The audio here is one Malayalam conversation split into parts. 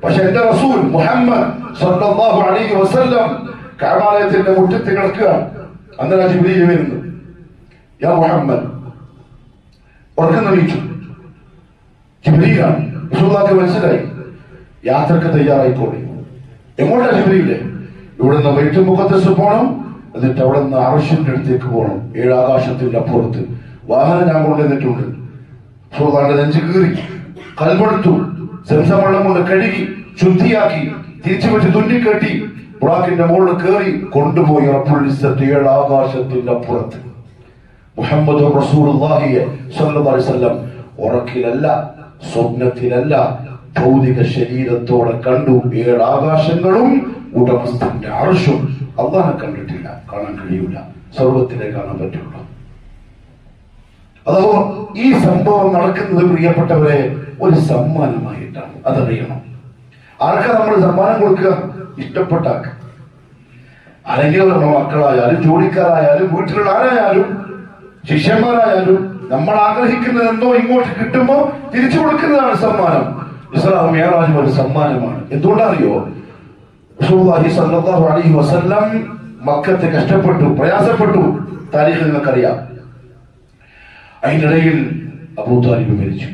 പക്ഷെ എന്റെ റസൂൽ മുഹമ്മദ് സ്വല്ലല്ലാഹു അലൈഹി വസല്ലം കഅബാലയത്തിന്റെ മുറ്റത്ത് കിടക്കുകയാണ്. അന്നേരം ജിബ്രീൽ വരുന്നു. യാ മുഹമ്മദ്, ഉറക്കം ജിബ്രീലാണ്. റസൂലുള്ളാഹിക്ക് മനസ്സിലായി, യാത്രക്ക് തയ്യാറായിക്കോളി. എങ്ങോട്ടാ ജിബ്രീലെ? ഇവിടുന്ന് ബൈത്തുൽ മുഖദ്ദസ് പോകണം, എന്നിട്ട് അവിടെ നിന്ന് അർശിന്റെ അടുത്തേക്ക് പോകണം. 7 ആകാശത്തിന്റെ അപ്പുറത്ത് വാഹനം ഞാൻ കൊണ്ടുവന്നിട്ടുണ്ട്. റസൂലുള്ളാഹിന്റെ നെഞ്ച് കീറി, കൽബെടുത്തു, സംസം വെള്ളം കൊണ്ട് കഴുകി ശുദ്ധിയാക്കി തിരിച്ചു വെച്ച് തുന്നിക്കെട്ടി ബുറാഖിന്റെ മുകളിൽ കയറി കൊണ്ടുപോയി റബ്ബുൽ ഇസ്സത്ത് 7 ആകാശത്തിന്റെ അപ്പുറത്ത്. മുഹമ്മദ് റസൂലുള്ളാഹി സ്വല്ലല്ലാഹു അലൈഹി വസല്ലം ഉറക്കിലല്ല, സ്വപ്നത്തിലല്ല, ഭൗതിക ശരീരത്തോടെ കണ്ടു. 7 ആകാശങ്ങളും ഉടമസ്ഥന്റെ അർശും. അല്ലാഹനെ കണ്ടിട്ടില്ല, കാണാൻ കഴിയൂല, സ്വർഗത്തിലെ കാണാൻ പറ്റുള്ളൂ. അതോ ഈ സംഭവം നടക്കുന്നത് പ്രിയപ്പെട്ടവരെ ഒരു സമ്മാനമായിട്ടാണ്. അതറിയണം. ആർക്കാ നമ്മൾ സമ്മാനം കൊടുക്കുക? ഇഷ്ടപ്പെട്ടാക്ക. ആരെങ്കിലും നമ്മുടെ മക്കളായാലും ജോലിക്കാരായാലും വീട്ടിലുള്ള ആരായാലും ശിഷ്യന്മാരായാലും നമ്മൾ ആഗ്രഹിക്കുന്നത് എന്തോ ഇങ്ങോട്ട് കിട്ടുമ്പോ തിരിച്ചു കൊടുക്കുന്നതാണ് സമ്മാനം. ഇസ്രാ മിഅ്റാജ് ഒരു സമ്മാനമാണ്. എന്തുകൊണ്ടറിയോ? റസൂലുള്ളാഹി സ്വല്ലല്ലാഹു അലൈഹി വസല്ലം മക്കത്ത് കഷ്ടപ്പെട്ടു, പ്രയാസപ്പെട്ടു. താരീഖ് നിങ്ങൾക്കറിയാം. അതിനിടയിൽ അബൂ താലിബ് മരിച്ചു.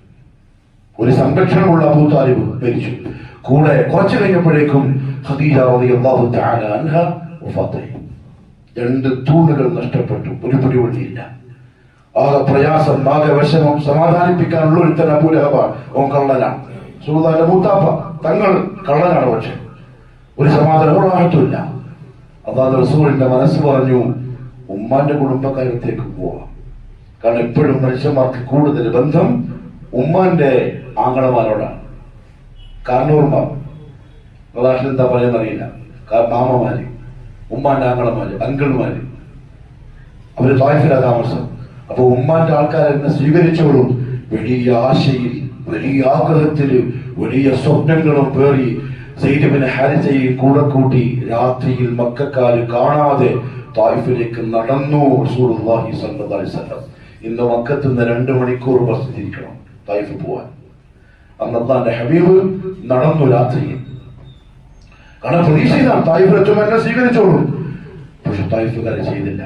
ഒരു സംരക്ഷണമുള്ള അബൂ താലിബ് മരിച്ചു. കൂടെ കുറച്ചു കഴിഞ്ഞപ്പോഴേക്കും ഖദീജ റളിയല്ലാഹു തആല അൻഹ വഫാത്തായി. 2 തൂണുകൾ നഷ്ടപ്പെട്ടു. ഒരു പിടിവള്ളിയില്ല. ആകെ പ്രയാസം, ആകെ വിഷമം. സമാധാനിപ്പിക്കാനുള്ള ഒരുത്തൻ അബൂ ലഹബാണ്. ഓൻ കള്ളനാണ്. റസൂലുള്ളാഹിന്റെ മൂത്താപ്പ തങ്ങൾ കള്ളനാണ്. പക്ഷെ ഒരു സമാധാനമില്ല. അതാണ് റസൂലിന്റെ മനസ്സ് പറഞ്ഞു, ഉമ്മാന്റെ കുടുംബക്കാരത്തേക്ക് പോവാം. കാരണം എപ്പോഴും മനുഷ്യന്മാർക്ക് കൂടുതൽ ബന്ധം ഉമ്മാന്റെ ആങ്ങളമാരോടാണ്. കാരണൂർമാർ, നാട്ടിൽ എന്താ പറയുന്നറിയില്ല, മാമമാര്, ഉമ്മാന്റെ ആങ്ങളമാര്, അങ്കിൾമാര്, അവര് തായിഫിലാ താമസം. അപ്പൊ ഉമ്മാന്റെ ആൾക്കാരെന്നെ സ്വീകരിച്ചോളും. വലിയ ആശയിൽ, വലിയ ആഗ്രഹത്തില്, വലിയ സ്വപ്നങ്ങളും പേറി സയ്യിദ് ഇബ്നു ഹാരിസയെ കൂടെ കൂട്ടി രാത്രിയിൽ മക്കക്കാര് കാണാതെ തായിഫിലേക്ക് നടന്നു റസൂലുള്ളാഹി സ്വല്ലല്ലാഹു അലൈഹി വസല്ലം. ഇന്ന് മക്കത്ത് നിന്ന് 2 മണിക്കൂർ ബസ് തിരിക്കണം തായിഫ് പോവാൻ. അന്ന് അല്ലാഹുവിന്റെ ഹബീബ് നടന്നു രാത്രിയിൽ. കാരണം പ്രതീക്ഷയിലാണ് തായിഫിലെത്തും എന്നെ സ്വീകരിച്ചോളും. പക്ഷെ തായിഫുകാരെ ചെയ്തില്ല.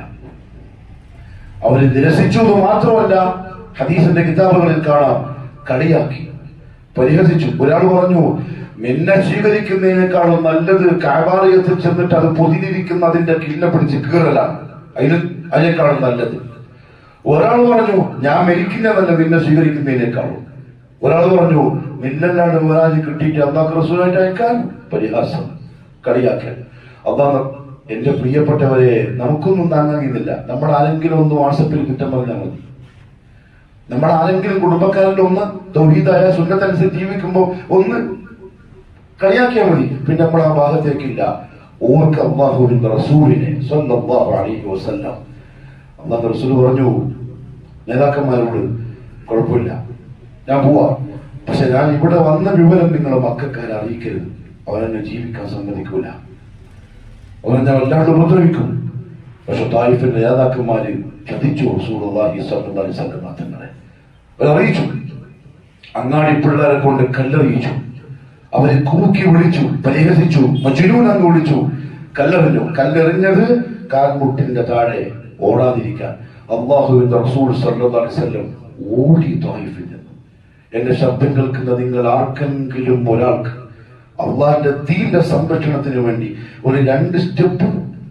അവര് നിരസിച്ചു മാത്രമല്ല, ഹദീസിന്റെ കിതാബുകളിൽ കാണാം, കളിയാക്കി, പരിഹസിച്ചു. ഒരാൾ പറഞ്ഞു, നിന്നെ സ്വീകരിക്കുന്നതിനേക്കാളും നല്ലത് കഅബാലയത്തിൽ ചെന്നിട്ട് അത് പൊതിഞ്ഞിരിക്കുന്ന അതിന്റെ കില്ല പിടിച്ച് കീറലാണ്, അതിനേക്കാളും നല്ലത്. ഒരാൾ പറഞ്ഞു, ഞാൻ മരിക്കുന്നതല്ല നിന്നെ സ്വീകരിക്കുന്നതിനേക്കാളും. ഒരാൾ പറഞ്ഞു, നിന്നല്ലാണ്ട് മുറാജ് കിട്ടിയിട്ട് അല്ലാഹു റസൂലായിട്ട് അയക്കാൻ. പരിഹാസം, കളിയാക്കൽ. അല്ലാഹു എന്റെ പ്രിയപ്പെട്ടവരെ, നമുക്കൊന്നും താങ്ങാനില്ല. നമ്മൾ ആരെങ്കിലും ഒന്ന് വാട്സപ്പിൽ കുറ്റം പറഞ്ഞാൽ മതി. നമ്മൾ ആരെങ്കിലും കുടുംബക്കാരുടെ ഒന്ന് തൗഹീദായ സുന്നത്തനുസരിച്ച് ജീവിക്കുമ്പോ ഒന്ന് കളിയാക്കിയാൽ മതി. പിന്നെ നമ്മൾ ആ ഭാഗത്തേക്കില്ല. ഓർക്ക് അല്ലാഹുവിന്റെ റസൂലിനെ സ്വല്ലല്ലാഹു അലൈഹി വസല്ലം. അല്ലാഹുവിന്റെ റസൂൽ പറഞ്ഞു നേതാക്കന്മാരോട്, കുഴപ്പമില്ല, ഞാൻ പോവാ, പക്ഷെ ഞാൻ ഇവിടെ വന്ന വിവരം നിങ്ങളെ മക്കൾക്കാരെ അറിയിക്കരുത്. അവരെന്നെ ജീവിക്കാൻ സമ്മതിക്കൂല, അവരെന്നെ വല്ലാണ്ട് ഉപദ്രവിക്കും. പക്ഷെ തായിഫിന്റെ നേതാക്കന്മാര് ചതിച്ചു റസൂലുള്ളാഹി സ്വല്ലല്ലാഹു അലൈഹി വസല്ലം തങ്ങളെ. അവരറിയിച്ചു, അങ്ങാടി പിള്ളേരെ കൊണ്ട് കല്ലെറിയിച്ചു. അവരെ കൂക്കി വിളിച്ചു, പരിഹസിച്ചു, മജ്നൂൻ എന്ന് വിളിച്ചു. കല്ലെറിഞ്ഞു. കല്ലെറിഞ്ഞത് കാൽമുട്ടിന്റെ താഴെ ഓടാതിരിക്കാൻ. അല്ലാഹുവിന്റെ റസൂൽ സ്വല്ലല്ലാഹു അലൈഹി വസല്ലം ഓടി തായിഫിൽ നിന്ന്. എന്റെ ശബ്ദം കേൾക്കുന്ന നിങ്ങൾ ആർക്കെങ്കിലും ഒരാൾക്ക് അള്ളാഹിന്റെ ദീന്റെ സംരക്ഷണത്തിന് വേണ്ടി ഒരു 2 സ്റ്റെപ്പ്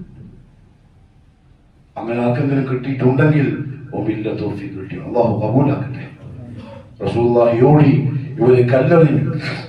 അങ്ങനെ ആർക്കെങ്കിലും കിട്ടിയിട്ടുണ്ടെങ്കിൽ വലിയ തൗഫീഖ് കിട്ടി. അള്ളാഹു ഖബൂലാക്കട്ടെ. റസൂലുള്ളാഹി ഓടി, ഇവരെ കല്ലെറിഞ്ഞു.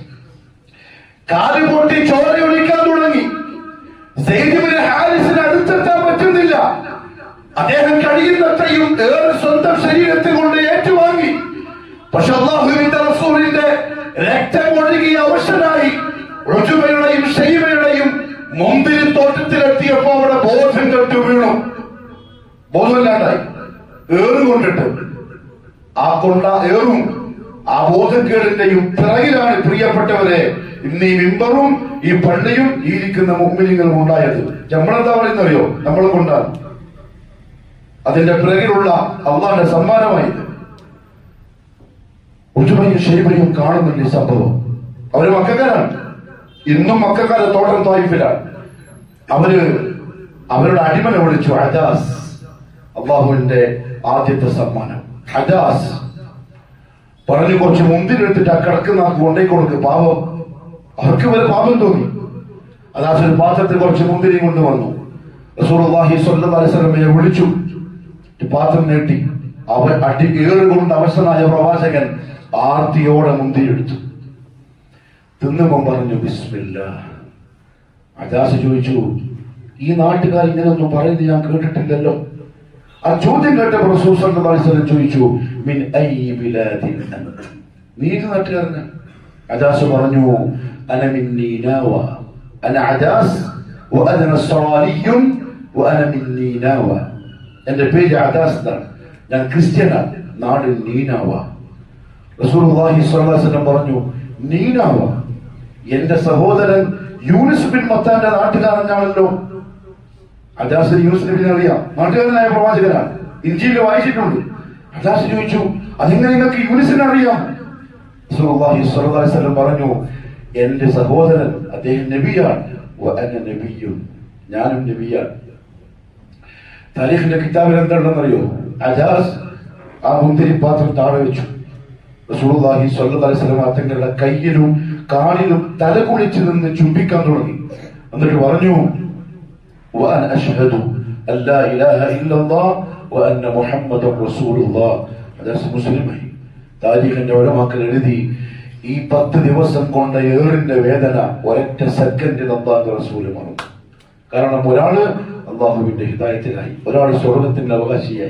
കാല് പൊട്ടി ചോരയൊലിക്കാൻ തുടങ്ങി. സയ്യിദ് ഇബ്നു ഹാരിസിന് അടുത്തെത്താൻ പറ്റുന്നില്ല. അദ്ദേഹം കഴിയുന്നത്രയും ഏറെ സ്വന്തം ശരീരത്തെ കൊണ്ട് ഏറ്റുവാങ്ങി. പക്ഷെ അല്ലാഹുവിന്റെ റസൂലിന്റെ രക്തം ഒഴുകി അവശനായി റുജുബയുടെയും ഷൈബയുടെയും മുന്തിരിത്തോട്ടത്തിലെത്തിയപ്പോ അവിടെ ബോധം കെട്ടു വീണു. ബോധമില്ലാണ്ടായി. ഏറുകൊണ്ടിട്ട് ആ കൊണ്ട ഏറും ആ ബോധക്കേടിന്റെയും പിറകിലാണ് പ്രിയപ്പെട്ടവരെ ഇന്ന് ഈ മിമ്പറും ഈ പള്ളിയും ഇരിക്കുന്ന മുഅ്മിനീങ്ങളും ഉണ്ടായത്. നമ്മളെന്താ പറയുന്നറിയോ? നമ്മൾ കൊണ്ടാണ്. അതിന്റെ പിറകിലുള്ള അള്ളാന്റെ സമ്മാനമായത്. ഉജുബയും ഷൈബയും കാണുന്നില്ല ഈ സംഭവം. അവര് മക്കക്കാരാണ്, ഇന്നും മക്കക്കാരെ തോട്ടം തായിഫിലാണ്. അവരുടെ അടിമനെ വിളിച്ചു ഹജാസ്, അള്ളാഹുവിന്റെ ആദ്യത്തെ സമ്മാനം ഹജാസ്. പറഞ്ഞു കുറച്ച് മുന്തിരി എടുത്തിട്ട് ആ കിടക്കുന്ന കൊണ്ടേ കൊടുക്ക്, പാവം. അവർക്ക് വരെ പാപം തോന്നി. ഹജാസ് ഒരു പാത്രത്തിൽ കുറച്ച് മുന്തിരി കൊണ്ടുവന്നു. റസൂലുള്ളാഹി സ്വല്ലല്ലാഹു അലൈഹി വസല്ലമയെ വിളിച്ചു, പാത്രം നീട്ടി. അവർ ഏറുകൊണ്ട് അവശനായ പ്രവാചകൻ ആർത്തിയോടെ മുന്തിരി എടുത്തു. തിന്നുമ്പം പറഞ്ഞു ബിസ്മില്ലാഹ്. ഹജാസ് ചോദിച്ചു, ഈ നാട്ടുകാർ ഇങ്ങനെയൊന്നും പറയുന്നത് ഞാൻ കേട്ടിട്ടില്ലല്ലോ. ആ ചോദ്യം കേട്ടപ്പോൾ റസൂൽ സല്ലല്ലാഹു അലൈഹി വസല്ലം ചോദിച്ചു, മിൻ അയ്യി ബിലാദിൻ അൻത, നീ ഏത് നാട്ടുകാരനാ? ഹജാസ് പറഞ്ഞു, അന മിൻ നീനാവ, അന ഹജാസ് വഅന നസ്റാനിയ്യുൻ വഅന മിൻ നീനാവ. എന്റെ പേര് ഹജാസ് എന്നാണ്, ഞാൻ ക്രിസ്ത്യനാണ്, നാട് നീനാവ. റസൂലുള്ളാഹി സ്വല്ലല്ലാഹു അലൈഹി വസല്ലം പറഞ്ഞു, നീനാവ, എന്റെ സഹോദരൻ യൂനുസ് ബിൻ മത്താന്റെ നാട്ടുകാരനാണല്ലോ. ഹജാസ് യൂനുസ് നബിനെ അറിയാം, നാട്ടുകാരനായ പ്രവാചകനാണ്, ഇൻജീലിൽ വായിച്ചിട്ടുണ്ട്. ഹജാസ് ചോദിച്ചു, അതെങ്ങനെ നിങ്ങൾക്ക് യൂനുസിനെ അറിയാം? റസൂലുള്ളാഹി സ്വല്ലല്ലാഹു അലൈഹി വസല്ലം പറഞ്ഞു, എന്റെ സഹോദരൻ അദ്ദേഹം നബിയാണ്, വഅന നബിയ്യുൻ, ഞാനും നബിയാണ്. താരീഖിന്റെ കിതാബിൽ എന്താണെന്നറിയോ? ഹജാസ് ആ മുന്തിരി പാത്രം താഴെ വെച്ചു. റസൂലുള്ളാഹി സ്വല്ലല്ലാഹു അലൈഹി വസല്ലം തങ്ങളുടെ കയ്യിലും കാലിലും തലകുളിച്ച് നിന്ന് ചുംബിക്കാൻ തുടങ്ങി. എന്നിട്ട് പറഞ്ഞു, വഅന അശ്ഹദു അല്ലാ ഇലാഹ ഇല്ലല്ലാഹ് വഅന്ന മുഹമ്മദൻ റസൂലുള്ളാഹ്. ഹദീസ് മുസ്ലിമായി. താരീഖിന്റെ ഉലമാക്കൾ എഴുതി, ഈ 10 ദിവസം കൊണ്ട് ഏറിന്റെ വേദന ഒരൊറ്റ സെക്കൻഡിൽ അല്ലാഹുവിന്റെ റസൂൽ മറന്നു. കാരണം ഒരാള് അല്ലാഹുവിന്റെ ഹിദായത്തിലായി, ഒരാൾ സ്വർഗത്തിന്റെ അവകാശിയായി.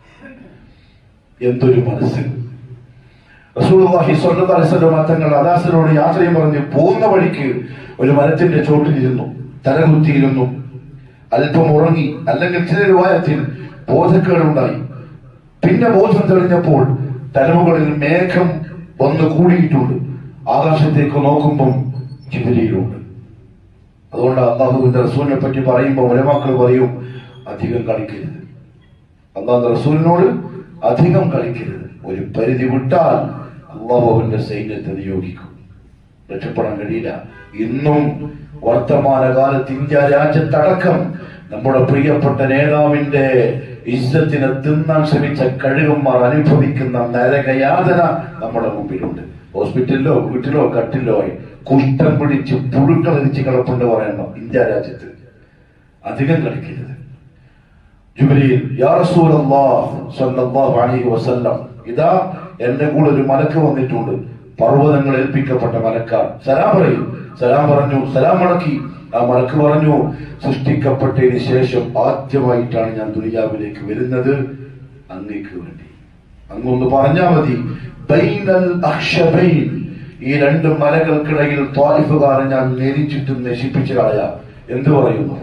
എന്തൊരു മനസ്സ്! റസൂലുള്ളാഹി സ്വല്ലല്ലാഹു അലൈഹി വസല്ലം തങ്ങൾ ഹജാസിനോട് യാത്രയും പറഞ്ഞ് പോകുന്ന വഴിക്ക് ഒരു മരത്തിന്റെ ചോട്ടിലിരുന്നു, തലകുത്തിയിരുന്നു, അല്പം ഉറങ്ങി. അല്ലെങ്കിൽ ചില രൂപത്തിൽ ബോധക്കേടുണ്ടായി. പിന്നെ ബോധം തെളിഞ്ഞപ്പോൾ തലമുകളിൽ മേഘം വന്ന് കൂടിയിട്ടുണ്ട്. ആകാശത്തേക്ക് നോക്കുമ്പം ജിബ്രീലുണ്ട്. അതുകൊണ്ട് അല്ലാഹുവിന്റെ റസൂലിനെ പറ്റി പറയുമ്പോൾ ഉലമാക്കൾ പറയും, അധികം കളിക്കരുത്, അല്ലാഹുവിന്റെ റസൂലിനോട് അധികം കളിക്കരുത്. ഒരു പരിധി വിട്ടാൽ അല്ലാഹു അവന്റെ സൈന്യത്തെ നിയോഗിക്കും, രക്ഷപ്പെടാൻ കഴിയില്ല. ഇന്നും വർത്തമാനകാലത്ത് ഇന്ത്യ രാജ്യത്തടക്കം നമ്മുടെ പ്രിയപ്പെട്ട നേതാവിന്റെ ഇസ്സത്തിനെ തിന്നാൻ ശ്രമിച്ച കഴുകന്മാർ അനുഭവിക്കുന്ന നരകയാതന നമ്മുടെ മുമ്പിലുണ്ട്. ഹോസ്പിറ്റലിലോ വീട്ടിലോ കട്ടിലോ കുഷ്ഠം പിടിച്ച് പുഴുക്കളരിച്ച് കിടപ്പുണ്ട് പറയണം. ഇന്ത്യ രാജ്യത്ത് അധികം കളിക്കരുത്. ജിബ്രീൽ, യാ റസൂലല്ലാഹ് സ്വല്ലല്ലാഹു അലൈഹി വസല്ലം, ഇതാ എന്റെ കൂടെ ഒരു മലക്ക് വന്നിട്ടുണ്ട്, പർവ്വതങ്ങൾ ഏൽപ്പിക്കപ്പെട്ട മലക്കാർ, സലാം പറയും. സലാം പറഞ്ഞു, സലാം മടക്കി. ആ മലക്ക് പറഞ്ഞു, സൃഷ്ടിക്കപ്പെട്ടതിന് ശേഷം ആദ്യമായിട്ടാണ് ഞാൻ ദുനിയാവിലേക്ക് വരുന്നത്, അങ്ങേക്ക് വേണ്ടി. അങ്ങൊന്ന് പറഞ്ഞാൽ മതി, ബൈനൽ അഖ്ശബൈൻ, ഈ 2 മലകൾക്കിടയിൽ ത്വായിഫുകാരെ ഞാൻ നേരിച്ചിട്ടും നശിപ്പിച്ചു കളയാം. എന്ത് പറയുന്നു?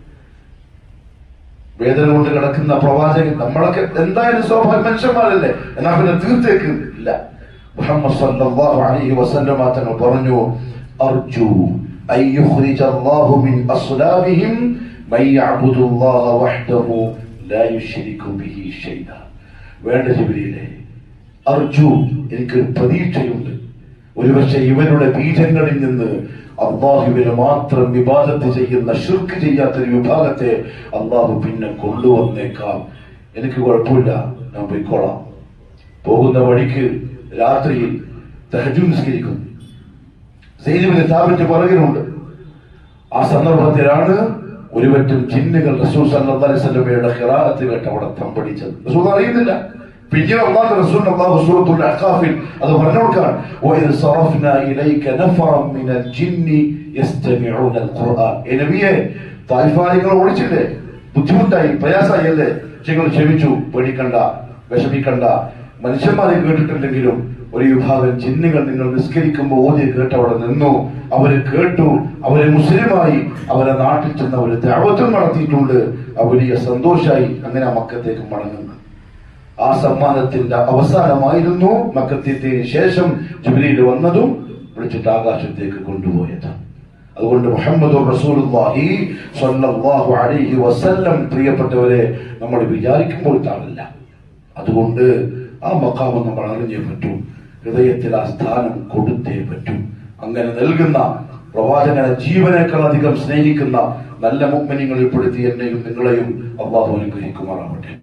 വേദന കൊണ്ട് കിടക്കുന്ന പ്രവാചകൻ. നമ്മളൊക്കെ എന്തായാലും സ്വാഭാവിക മനുഷ്യന്മാരല്ലേ, എന്നാ പിന്നെ തീർത്തേക്ക് ഇല്ല. മുഹമ്മദ് സല്ലല്ലാഹു അലൈഹി വസല്ലം തങ്ങൾ പറഞ്ഞു, അർജു അൻ യുഖ്രിജല്ലാഹു മിൻ അസ്ലാബിഹിം മൻ യഅബുദുല്ലാഹ വഹ്ദഹു ലാ യുശ്രികു ബിഹി ശൈഅ. വേണ്ട ജിബ്രീലേ, അർജു, എനിക്കൊരു പ്രതീക്ഷയുണ്ട്. ഒരുപക്ഷെ ഇവരുടെ ബീജങ്ങളിൽ നിന്ന് അള്ളാഹുവിനെ മാത്രം ഇബാദത്ത് ചെയ്യുന്ന, ശിർക്ക് ചെയ്യാത്തൊരു വിഭാഗത്തെ അള്ളാഹു പിന്നെ കൊണ്ടുവന്നേക്കാം. എനിക്ക് കുഴപ്പമില്ല, ഞാൻ പോയിക്കോളാം. പോകുന്ന വഴിക്ക് രാത്രിയിൽ തഹജ്ജുദ് നിസ്കരിക്കും. സെയ്ദ് ഇബ്നു സാബിത്ത് പറയുന്നുണ്ട്, ആ സന്ദർഭത്തിലാണ് ഒരുപറ്റം ജിന്നുകൾ റസൂൽ സല്ലല്ലാഹു അലൈഹി വസല്ലമയുടെ ഖിറാഅത്ത് കേട്ട് അവിടെ തമ്പടിച്ചത്. റസൂൽ അറിയുന്നില്ല. പിന്നീട് അല്ലാഹുവിന്റെ റസൂൽ അല്ലാഹു സൂറത്തുൽ അഹ്ഖാഫിൽ അത് പറഞ്ഞു കൊടുക്കാൻ, വഇദ് സറഫ്നാ ഇലൈക നഫറൻ മിനൽ ജിന്നി യസ്തമിഊനൽ ഖുർആൻ. നബിയെ, തായിഫാലികൾ ഓടിച്ചില്ലേ, ബുദ്ധിമുട്ടായി, പ്രയാസമായല്ലേ, നിങ്ങൾ ക്ഷമിച്ചു, പേടിക്കണ്ട, വിഷമിക്കണ്ട. മനുഷ്യന്മാരെ കേട്ടിട്ടില്ലെങ്കിലും ഒരു വിഭാഗം ജിന്നുകൾ നിങ്ങൾ നിസ്കരിക്കുമ്പോൾ ഓതി കേട്ട് അവിടെ നിന്നു. അവര് കേട്ടു, അവരെ മുസ്ലിമായി, അവരെ നാട്ടിൽ ചെന്ന് അവര് ദഅവത്തും നടത്തിയിട്ടുണ്ട്. വലിയ സന്തോഷമായി. അങ്ങനെ മക്കത്തേക്ക് മടങ്ങുന്നു. ആ സമ്മാനത്തിന്റെ അവസാനമായിരുന്നു മക്കത്തെത്തിയതിനു ശേഷം ജിബ്രീൽ വന്നതും വിളിച്ചിട്ട് ആകാശത്തേക്ക് കൊണ്ടുപോയത്. അതുകൊണ്ട് മുഹമ്മദ് റസൂലുള്ളാഹി സ്വല്ലല്ലാഹു അലൈഹി വസല്ലം, പ്രിയപ്പെട്ടവരെ, നമ്മൾ വിചാരിക്കുമ്പോൾ താഴല്ല. അതുകൊണ്ട് ആ മഖാം നമ്മൾ അറിഞ്ഞേ പറ്റൂ, ഹൃദയത്തിൽ ആ സ്ഥാനം കൊടുത്തേ പറ്റൂ. അങ്ങനെ നൽകുന്ന പ്രവാചകനെ ജീവനേക്കാൾ അധികം സ്നേഹിക്കുന്ന നല്ല മുഅ്മിനീങ്ങളിൽ പെടുത്തി എന്നെയും നിങ്ങളെയും അല്ലാഹു അനുഗ്രഹിക്കുമാറാവട്ടെ.